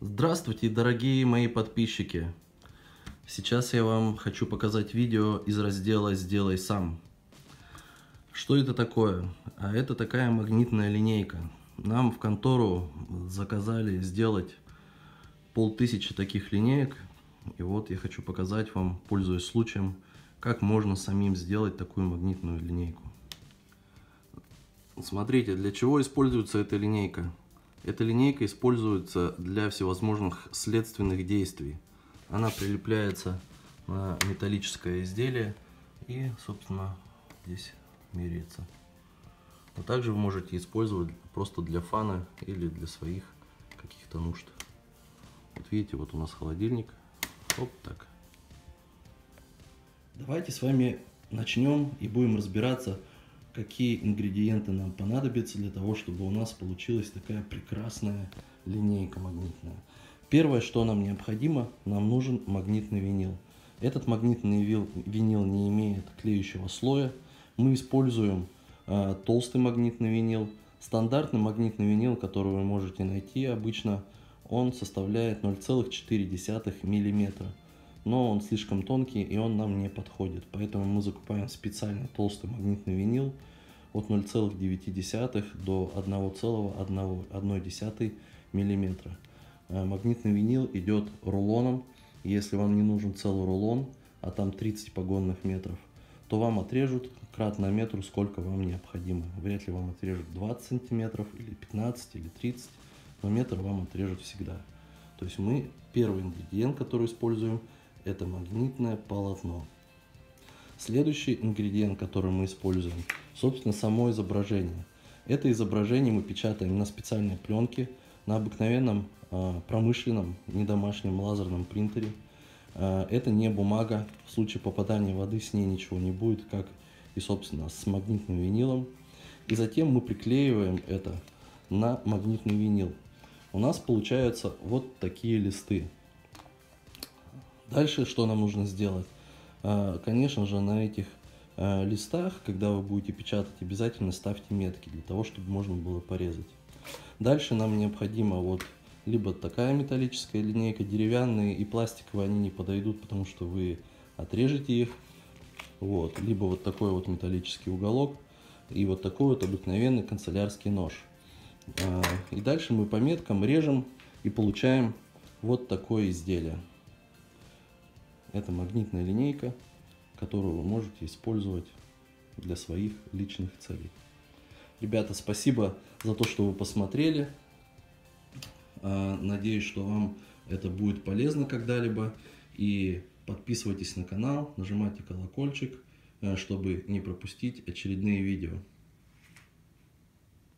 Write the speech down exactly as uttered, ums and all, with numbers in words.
Здравствуйте, дорогие мои подписчики! Сейчас я вам хочу показать видео из раздела «Сделай сам». Что это такое? А это такая магнитная линейка. Нам в контору заказали сделать полтысячи таких линеек. И вот я хочу показать вам, пользуясь случаем, как можно самим сделать такую магнитную линейку. Смотрите, для чего используется эта линейка. Эта линейка используется для всевозможных следственных действий. Она прилепляется на металлическое изделие и, собственно, здесь меряется. А также вы можете использовать просто для фана или для своих каких-то нужд. Вот видите, вот у нас холодильник. Вот так. Давайте с вами начнем и будем разбираться, какие ингредиенты нам понадобятся для того, чтобы у нас получилась такая прекрасная линейка магнитная. Первое, что нам необходимо, нам нужен магнитный винил. Этот магнитный винил не имеет клеющего слоя. Мы используем э, толстый магнитный винил. Стандартный магнитный винил, который вы можете найти обычно, он составляет ноль целых четыре десятых миллиметра. Но он слишком тонкий и он нам не подходит. Поэтому мы закупаем специально толстый магнитный винил от ноль целых девяти десятых до одного целого одной десятой миллиметра. Магнитный винил идет рулоном. Если вам не нужен целый рулон, а там тридцать погонных метров, то вам отрежут кратно метру, сколько вам необходимо. Вряд ли вам отрежут двадцать сантиметров или пятнадцать или тридцать, но метр вам отрежут всегда. То есть мы первый ингредиент, который используем, это магнитное полотно. Следующий ингредиент, который мы используем, собственно, само изображение. Это изображение мы печатаем на специальной пленке, на обыкновенном э, промышленном, не домашнем лазерном принтере. Э, это не бумага, в случае попадания воды с ней ничего не будет, как и, собственно, с магнитным винилом. И затем мы приклеиваем это на магнитный винил. У нас получаются вот такие листы. Дальше что нам нужно сделать? Конечно же, на этих листах, когда вы будете печатать, обязательно ставьте метки, для того, чтобы можно было порезать. Дальше нам необходимо вот либо такая металлическая линейка, деревянные и пластиковые они не подойдут, потому что вы отрежете их. Вот, либо вот такой вот металлический уголок и вот такой вот обыкновенный канцелярский нож. И дальше мы по меткам режем и получаем вот такое изделие. Это магнитная линейка, которую вы можете использовать для своих личных целей. Ребята, спасибо за то, что вы посмотрели. Надеюсь, что вам это будет полезно когда-либо. И подписывайтесь на канал, нажимайте колокольчик, чтобы не пропустить очередные видео.